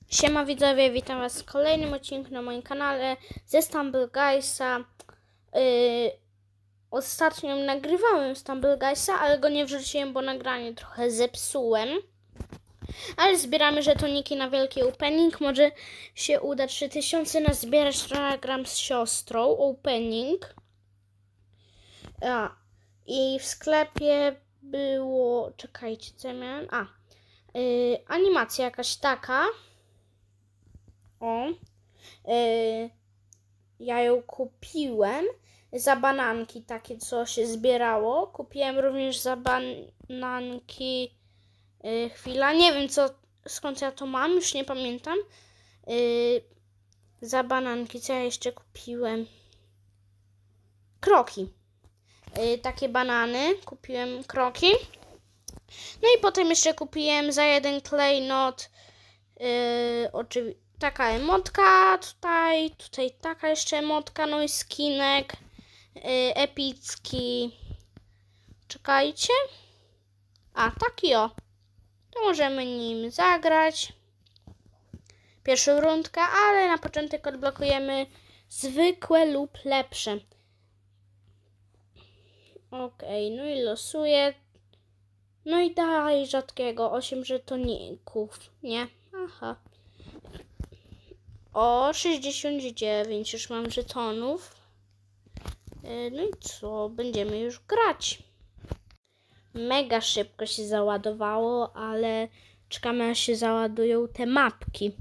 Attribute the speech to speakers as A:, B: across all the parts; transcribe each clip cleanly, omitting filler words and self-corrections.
A: Siema widzowie, witam was w kolejnym odcinku na moim kanale ze Stumble Guysa. Ostatnio nagrywałem Stumble Guysa, ale go nie wrzuciłem, bo nagranie trochę zepsułem. Ale zbieramy żetoniki na wielki opening. Może się uda 3000 nazbierać. Gram z siostrą. Opening. I w sklepie było... Czekajcie, co ja miałem? Animacja jakaś taka. Ja ją kupiłem za bananki takie, co się zbierało. Kupiłem również za bananki, chwila, nie wiem skąd ja to mam, już nie pamiętam. Za bananki, co ja jeszcze kupiłem? Kroki. Takie banany, kupiłem kroki. No i potem jeszcze kupiłem za jeden klejnot, oczywiście taka emotka, tutaj taka jeszcze emotka, no i skinek epicki. Czekajcie. Taki o. To możemy nim zagrać pierwszą rundkę, ale na początek odblokujemy zwykłe lub lepsze. Okej, no i losuję. No i daj rzadkiego, 8 żetoników, nie? O, 69 już mam żetonów. No i co? Będziemy już grać. Mega szybko się załadowało, ale czekamy, aż się załadują te mapki.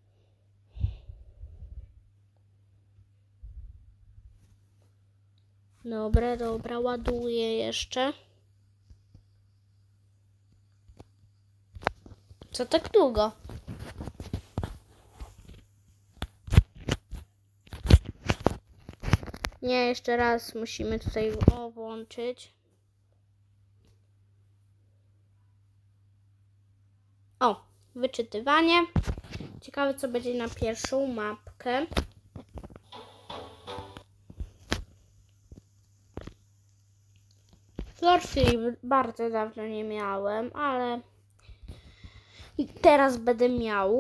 A: Dobra, ładuję jeszcze. Co tak długo? Nie, jeszcze raz musimy tutaj włączyć. Wyczytywanie. Ciekawe, co będzie na pierwszą mapkę. Floor Flip bardzo dawno nie miałem, ale teraz będę miał.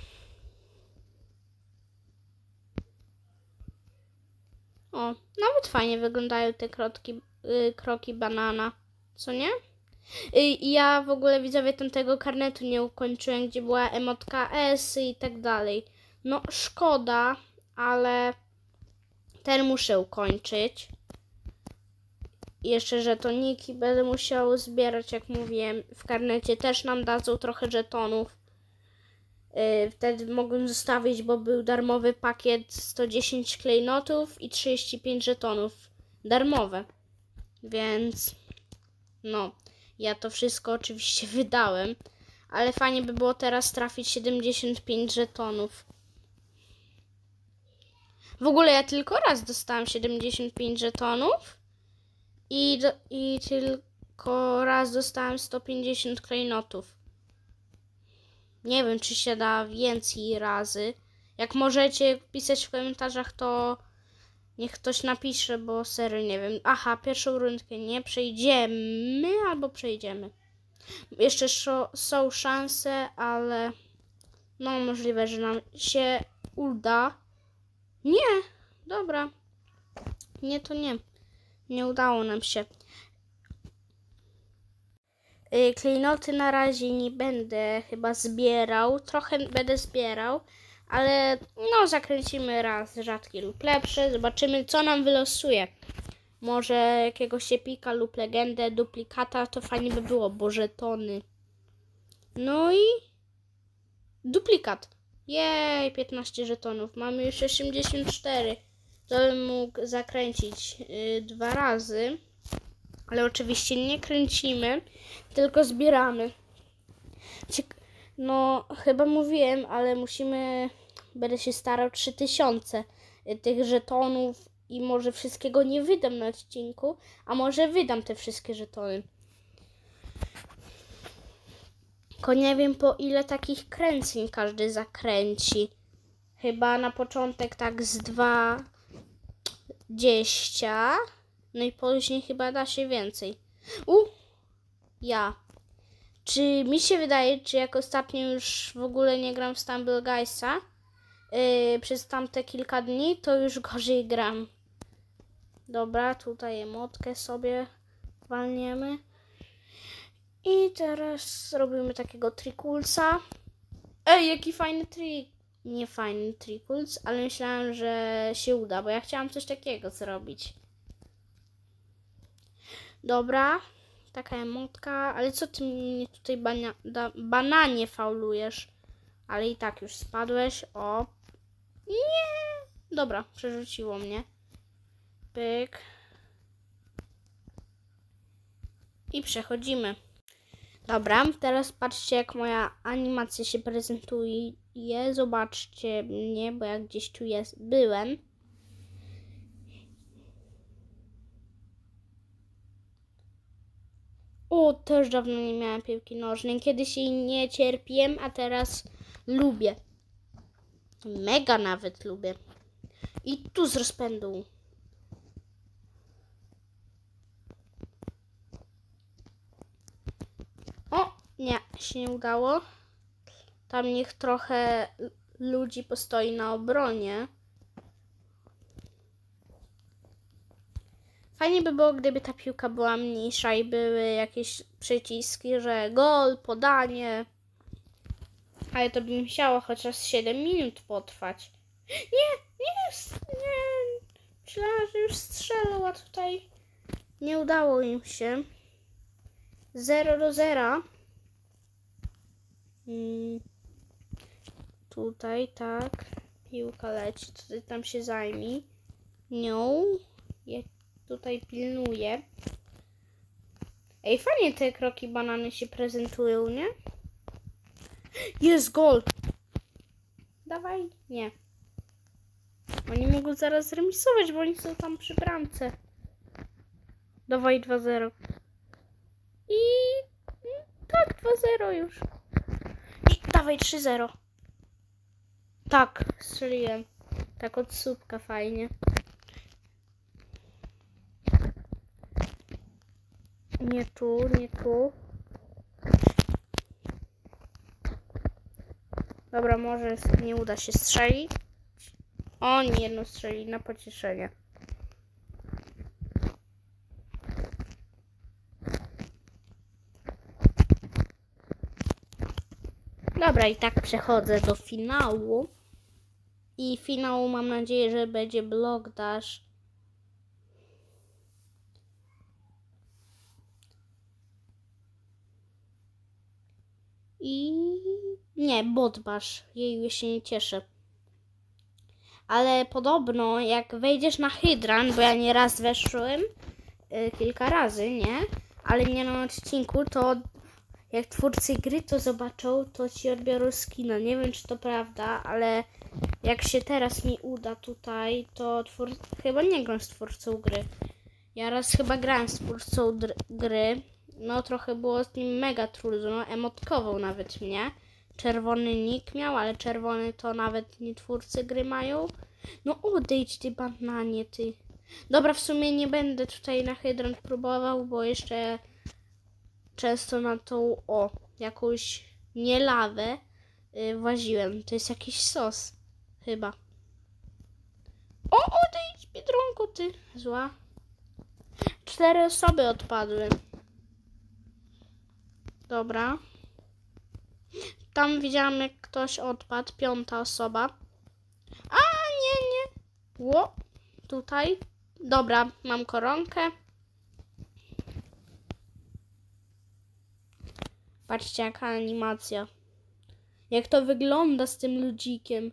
A: Nawet fajnie wyglądają te kroki banana, co nie? Ja w ogóle, widzowie, tamtego karnetu nie ukończyłem, gdzie była emotka S i tak dalej. No szkoda, ale ten muszę ukończyć. Jeszcze żetoniki będę musiał zbierać, jak mówiłem. W karnecie też nam dadzą trochę żetonów. Wtedy mogłem zostawić, bo był darmowy pakiet 110 klejnotów i 35 żetonów. Darmowe. Więc ja to wszystko oczywiście wydałem. Ale fajnie by było teraz trafić 75 żetonów. W ogóle ja tylko raz dostałem 75 żetonów. I tylko raz dostałem 150 klejnotów. Nie wiem, czy się da więcej razy. Jak możecie pisać w komentarzach, to niech ktoś napisze, bo serio nie wiem. Pierwszą rundkę nie przejdziemy, albo przejdziemy. Jeszcze są szanse, ale możliwe, że nam się uda. Nie, dobra. Nie, to nie. Nie udało nam się. Klejnoty na razie nie będę chyba zbierał. Trochę będę zbierał, ale zakręcimy raz rzadkie lub lepsze. Zobaczymy, co nam wylosuje. Może jakiegoś epika lub legendę, duplikata, to fajnie by było, bo żetony. No i duplikat. Jej, 15 żetonów. Mamy już 84. To bym mógł zakręcić 2 razy. Ale oczywiście nie kręcimy, tylko zbieramy. Chyba mówiłem, ale będę się starał 3000 tych żetonów i może wszystkiego nie wydam na odcinku, a może wydam te wszystkie żetony. Tylko nie wiem, po ile takich kręceń każdy zakręci. Chyba na początek tak z 20. No i później chyba da się więcej. Czy mi się wydaje, czy jak ostatnio już w ogóle nie gram w Stumble Guysa przez tamte kilka dni, to już gorzej gram. Dobra, tutaj emotkę sobie walniemy. I teraz robimy takiego trikulsa. Ej, jaki fajny trik. Nie fajny trikuls, ale myślałem, że się uda, bo ja chciałam coś takiego zrobić. Dobra, taka emotka, ale co ty mnie tutaj bananie faulujesz? Ale i tak już spadłeś, o. Nie! Dobra, przerzuciło mnie. Pyk. I przechodzimy. Dobra, teraz patrzcie, jak moja animacja się prezentuje. Zobaczcie mnie, bo ja gdzieś tu byłem. O, też dawno nie miałem piłki nożnej. Kiedyś jej nie cierpiłem, a teraz lubię. Mega nawet lubię. I tu z rozpędu. O, nie, się nie udało. Tam niech trochę ludzi postoi na obronie. Fajnie by było, gdyby ta piłka była mniejsza i były jakieś przyciski, że gol, podanie. Ale to by musiało chociaż 7 minut potrwać. Nie. Myślałam, że już strzelał, a tutaj nie udało im się. 0-0. Tutaj tak. Piłka leci. Tutaj tam się zajmij nią. Ja tutaj pilnuję. Ej, fajnie te kroki banany się prezentują, nie? Jest gol! Dawaj. Nie. Oni mogą zaraz zremisować, bo oni są tam przy bramce. Dawaj 2-0. I tak, 2-0 już. I dawaj 3-0. Tak, strzeliłem. Tak od słupka fajnie. Nie tu. Dobra, może nie uda się strzelić. Oni jedno strzeli na pocieszenie. Dobra, i tak przechodzę do finału. I finału mam nadzieję, że będzie Block Dash. I nie, Bot Bash. Jej się nie cieszę. Ale podobno jak wejdziesz na Hydran, bo ja nieraz weszłem, kilka razy, nie? Ale nie na odcinku, to jak twórcy gry to zobaczą, to ci odbiorą skina. Nie wiem, czy to prawda, ale jak się teraz mi uda tutaj, to chyba nie gram z twórcą gry. Ja raz chyba grałem z twórcą gry. No trochę było z nim mega trudno. Emotkował nawet mnie. Czerwony nick miał, ale czerwony to nawet nie twórcy gry mają. No odejdź ty bananie, ty. Dobra, w sumie nie będę tutaj na hydrant próbował, bo jeszcze często na tą, jakąś nie lawę właziłem. To jest jakiś sos, chyba. O, odejdź, Biedronko, ty. Zła. 4 osoby odpadły. Dobra. Tam widziałam, jak ktoś odpadł. 5. osoba. A, nie. Ło, tutaj. Dobra, mam koronkę. Patrzcie, jaka animacja. Jak to wygląda z tym ludzikiem.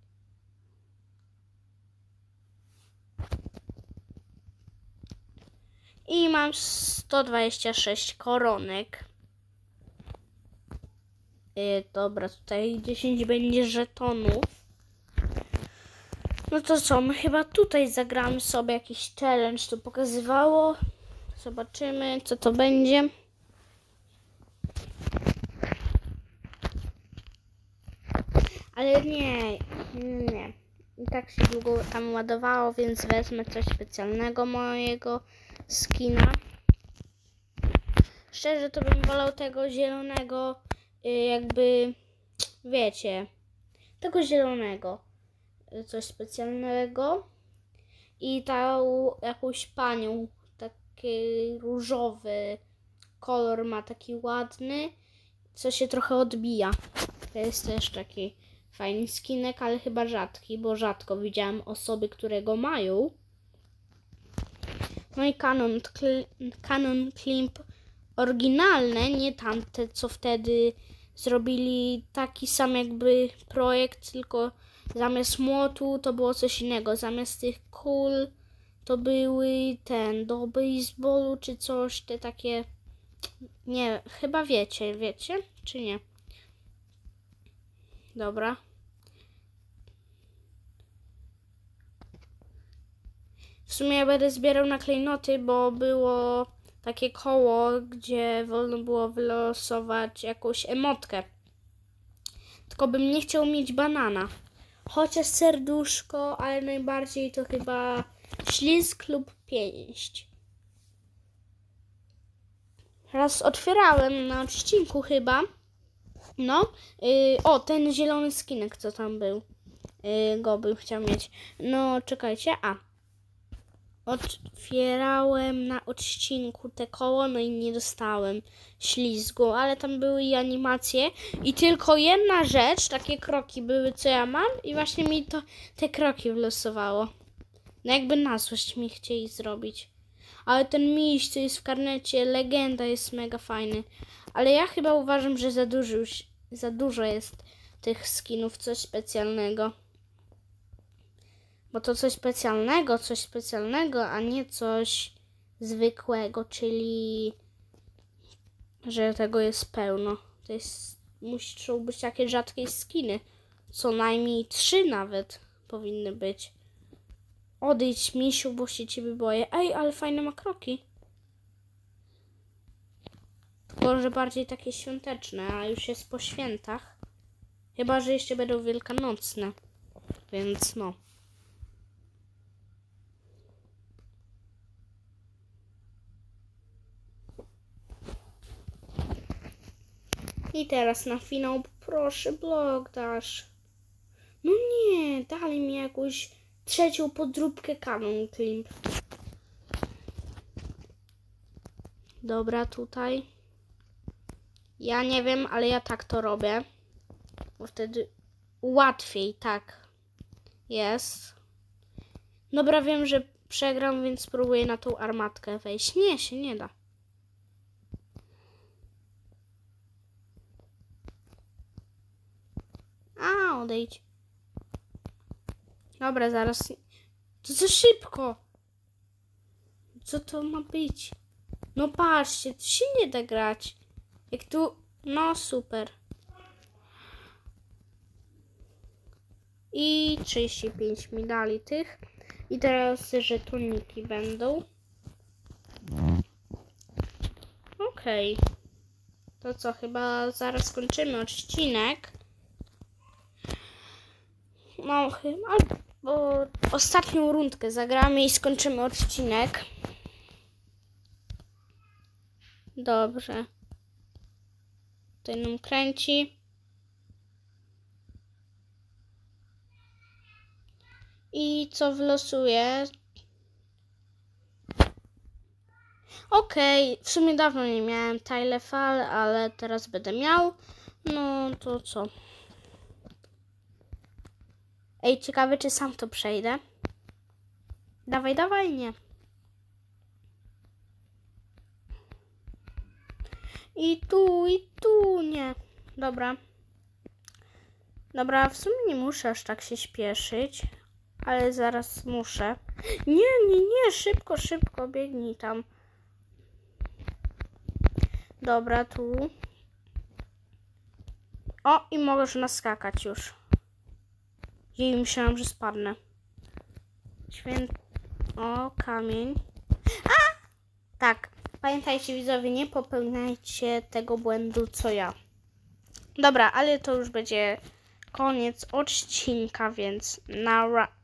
A: I mam 126 koronek. Dobra, tutaj 10 będzie żetonów. No to co, my chyba tutaj zagramy sobie jakiś challenge, to pokazywało. Zobaczymy, co to będzie. Ale nie. I tak się długo tam ładowało, więc wezmę coś specjalnego mojego skina. Szczerze to bym wolał tego zielonego, jakby, wiecie, tego zielonego. Coś specjalnego. I tą jakąś panią, taki różowy kolor ma, taki ładny, co się trochę odbija. To jest też taki fajny skinek, ale chyba rzadki, bo rzadko widziałam osoby, które go mają. No i Canon Klimp oryginalne, nie tamte, co wtedy zrobili taki sam jakby projekt, tylko zamiast młotu to było coś innego. Zamiast tych kul to były do baseballu czy coś, te takie, nie, chyba wiecie, czy nie? Dobra. W sumie ja będę zbierał na klejnoty, bo było takie koło, gdzie wolno było wylosować jakąś emotkę. Tylko bym nie chciał mieć banana. Chociaż serduszko, ale najbardziej to chyba ślizg lub pięść. Raz otwierałem na odcinku chyba. No. O, ten zielony skinek, co tam był. Go bym chciał mieć. No, czekajcie. Otwierałem na odcinku te koło, no i nie dostałem ślizgu, ale tam były i animacje i tylko jedna rzecz, takie kroki były, co ja mam i właśnie mi to te kroki wylosowało. No jakby na złość mi chcieli zrobić. Ale ten miś, co jest w karnecie, legenda, jest mega fajny. Ale ja chyba uważam, że za dużo jest tych skinów, coś specjalnego. Bo to coś specjalnego, a nie coś zwykłego, czyli że tego jest pełno. Muszą być takie rzadkie skiny. Co najmniej 3 nawet powinny być. Odejdź, misiu, bo się ciebie boję. Ej, ale fajne ma kroki. Tylko, że bardziej takie świąteczne, a już jest po świętach. Chyba, że jeszcze będą wielkanocne. Więc no. I teraz na finał proszę blok dasz. No nie, dali mi jakąś trzecią podróbkę Canon Klimp. Dobra, tutaj. Ja nie wiem, ale ja tak to robię. Bo wtedy łatwiej, tak jest. Dobra, wiem, że przegram, więc spróbuję na tą armatkę wejść. Nie, się nie da. Odejdź. Dobra, zaraz. To za szybko. Co to ma być? No patrzcie, to się nie da grać. Jak tu... No super. I 35 mi dali tych. I teraz żetoniki będą. Okej. To co, chyba zaraz skończymy odcinek. No chyba, bo ostatnią rundkę zagramy i skończymy odcinek. Dobrze. Tutaj nam kręci. I co wylosuję? Okej, w sumie dawno nie miałem Tylefal, ale teraz będę miał. No to co? Ej, ciekawe, czy sam to przejdę. Dawaj, nie. I tu, nie. Dobra. Dobra, w sumie nie muszę aż tak się śpieszyć, ale zaraz muszę. Nie, szybko, biegnij tam. Dobra, tu. O, i możesz naskakać już. Jej, myślałam, że spadnę. O, kamień. Tak, pamiętajcie widzowie, nie popełniajcie tego błędu, co ja. Dobra, ale to już będzie koniec odcinka, więc nara.